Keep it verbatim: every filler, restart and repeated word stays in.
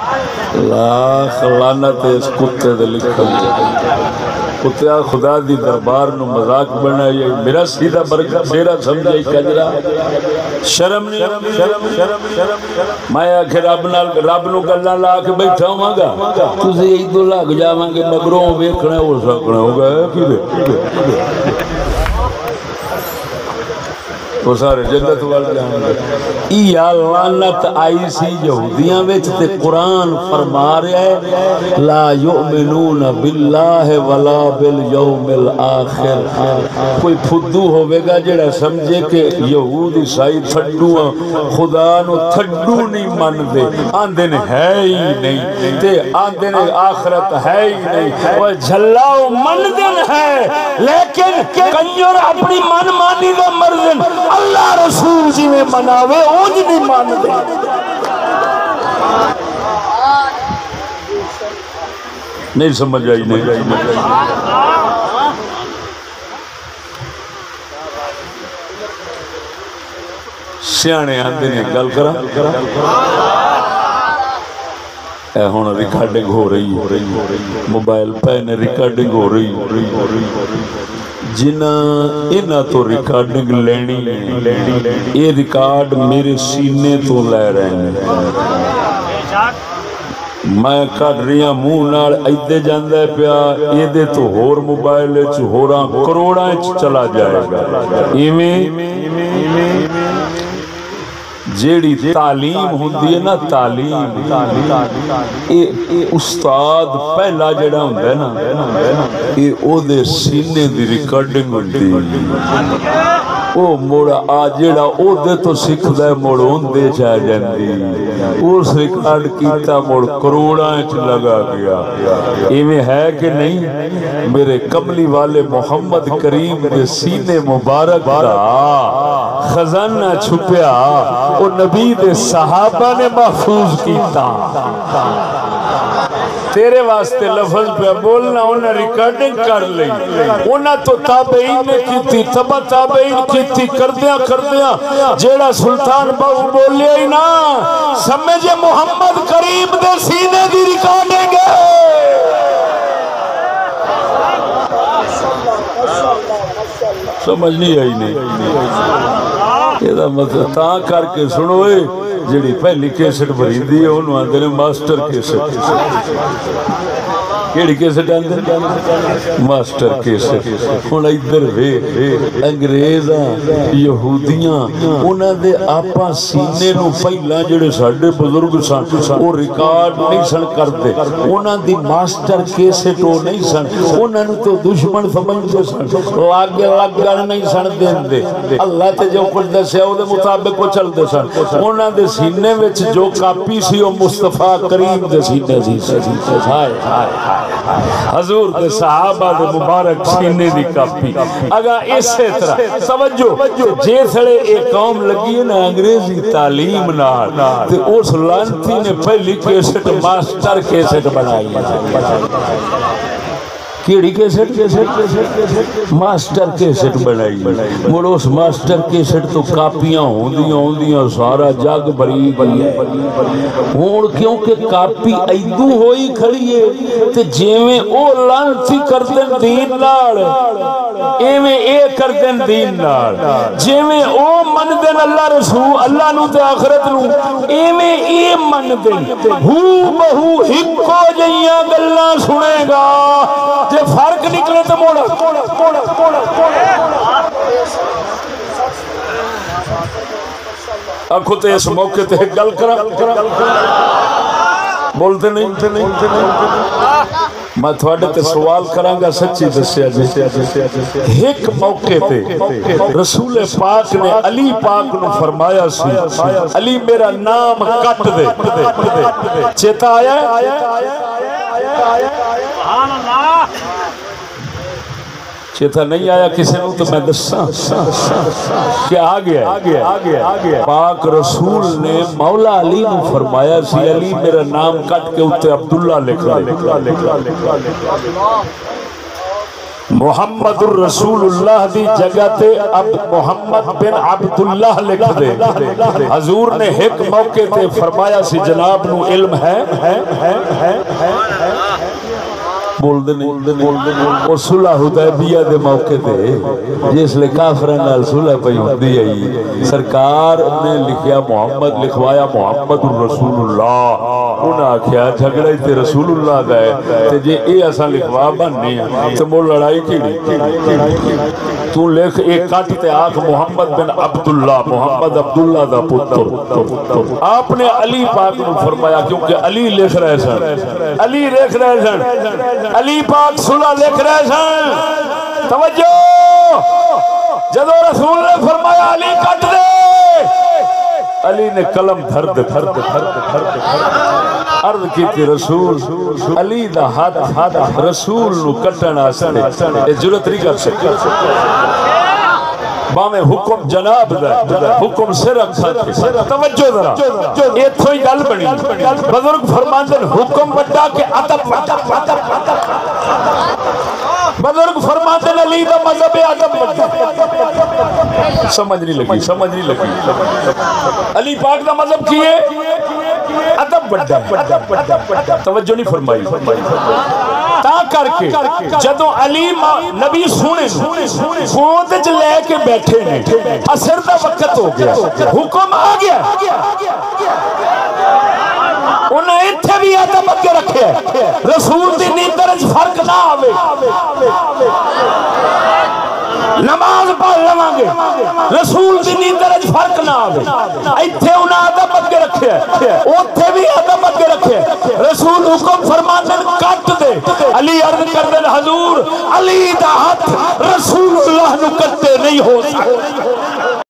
لاکھ لعنت اس کتے دے لکھن کتیا خدا دی دربار نو مذاق بنائی میرا سیدھا برکت میرا سمجھائی کجرا شرم نہیں شرم شرم شرم میں آکھے رب نال رب نو گلاں لا کے بیٹھا ہوں گا تسی ایدو لگ جاواں گے مگروں ویکھنا ہو سکنا ہوگا کدے وہ سارے جنت وال جان گے یا لعنت آئی سی یہودیاں وچ تے قرآن فرما رہا ہے لا یؤمنون باللہ ولا بالیوم الاخر کوئی پھدو ہوے گا جڑا سمجھے کہ یہود عیسائی تھڈو خدا نو تھڈو نہیں مندے آندے نے ہے ہی نہیں تے آندے نے آخرت ہے ہی نہیں وہ جھلاؤ مندن ہے لیکن کنجر اپنی من مانی دا مردن اللہ رسول جی میں مناوے اونج نہیں مان دے نہیں سمجھ آئی نہیں سیانے آندے نے گل کرا اے ہون ریکارڈنگ ہو رہی موبائل پہ نے ریکارڈنگ ہو رہی جنہ انہ تو ریکارڈنگ لینی یہ ریکارڈ میرے سینے تو لے رہے ہیں میں کٹ رہی ہوں منہ نال ایدے جاندے پیا ایدے تو ہور موبائل چ ہوراں کروڑاں چ چلا جائے گا ایویں جیڑی تعلیم ہوندی ہے نا تعلیم اے استاد پہلا جڑا ہوندا ہے نا اے او دے سینے دی ریکارڈنگ ہوندی او موڑا آ جڑا او دے تو سکھدا ہے موڑ ہوندے چا جاندی اس ریکارڈ کیتا موڑ کروڑاں وچ لگا گیا ایویں ہے کہ نہیں میرے کملی والے محمد کریم دے سینے مبارک دا خزانہ چھپیا وہ نبی دے صحابہ نے محفوظ کیتا تیرے واسطے لفظ پہ بولنا انہیں ریکارڈنگ کر لی انہیں تو تابعین نے کی تھی تبا تابعین کی تھی کردیاں کردیاں جیڑا سلطان باو بولے ہی نا سمجھے محمد کریم دے سینے دی ریکارڈنگ ہے سمجھ نہیں آئی نہیں یہ دا مطلب تاں کر کے سنوئے جڑی پہلی کیسٹ بھریندی ہے انہوں آندے نے ماسٹر کیسٹ کیڑی کیسٹ آندے ماسٹر کیسٹ ہن ادھر وے انگریزاں یہودیاں انہاں دے آپا سینے نو پہلا جڑے ساڈے بزرگ سن او ریکارڈ نہیں سن کردے انہاں دی ماسٹر کیسٹ او نہیں سن انہاں نو تو دشمن سمجھدے سن لگ لگن نہیں سن دیندے اللہ تے جو کچھ دسیا او دے مطابق وہ چلدے سن انہاں دے سینے وچ جو کاپی سی او مصطفیٰ کریم دے سینے سی ہائے ہائے حضور دے صحابہ دے مبارک سینے دی کاپی اگر اسی طرح توجہ جے سڑے ایک قوم لگی ہے نا انگریزی تعلیم نال تے اس لانتی نے پہلی کیسٹ ماسٹر کیسٹ بنائی کیڑی کیسٹ کیسٹ ماسٹر کیسٹ بنائی مڑ اس ماسٹر کیسٹ تو کاپیاں ہوندیاں ہوندیاں سارا جگ بری بری ہوں کیونکہ کاپی ایدو ہوئی کھڑی ہے تے جیویں او لانتی کردن دین نال ایویں اے کردن دین نال جیویں او مندن اللہ رسول اللہ نو تے آخرت نو ایویں اے مندن ہو بہو ہکو جیاں گلاں سنے گا جے فرق نکلے تو موڑا آنکھوں تے اس موقع تے گل کرا بولتے نہیں میں تھوڑے تے سوال کروں گا سچی دسیا جی ایک موقع تے رسول پاک نے علی پاک نے فرمایا سی علی میرا نام کٹ دے چیتا آیا چیتا نہیں آیا کسی نے تو میں دساں کیا آگیا پاک رسول نے مولا علی نے فرمایا سی علی میرا نام کٹ کے اتے عبداللہ لکھ محمد الرسول اللہ دی جگہ تے اب محمد بن عبداللہ لکھ دے. حضور نے ایک موقع تے فرمایا سی جناب نو علم ہے بول دے نہیں اور صلح حدیبیہ دے موقع تے جس لئے کافران نال صلح پہ ہوندی ہے سرکار نے لکھیا محمد لکھوایا محمد الرسول اللہ انہاں کیا جھگڑے تے رسول اللہ دا ہے تے جے اے ایسا لکھوا بننے ہیں تو وہ لڑائی کی نہیں تو لکھ ایک کٹ تے آنکھ محمد بن عبداللہ محمد عبداللہ دا پتر. آپ نے علی پاک نے فرمایا کیونکہ علی لکھ رہے سن علی لکھ رہے سن علی پاک صلح لکھ رہے سن. توجہ جدو رسول نے فرمایا علی کٹ دے علی نے قلم دھر دے دھر دے دھر دے دھر دے عرض کی تھی رسول علی دا ہاتھ رسول نو کٹنا سنے اے جرت نہیں کر سکتے باہمیں حکم جناب دا حکم سر رکھا توجہ ذرا یہ تھوئی گل بنی بزرگ فرماندن حکم بڑا کہ عدب بڑا بزرگ فرماندن علی دا مذہب عدب بڑا سمجھ نہیں لگی سمجھ نہیں لگی علی پاک دا مذہب کیے عدب بڑا توجہ نہیں فرمائی تا کر کے جدو علی نبی سونے خود چ لے کے بیٹھے نے اثر دا وقت ہو گیا حکم آ گیا انہیں اتھے بھی ادب اگے رکھے رسول دی نیندر فرق نہ آوے نماز پڑھ لواں گے رسول دی نیندر فرق نہ آوے ایتھے انہیں ادب اگے رکھے اوتھے بھی ادب اگے رکھے رسول حکم فرماندے کٹ دے علی عرض کر دے حضور علی دا ہاتھ رسول اللہ نو کٹے نہیں ہو سکتا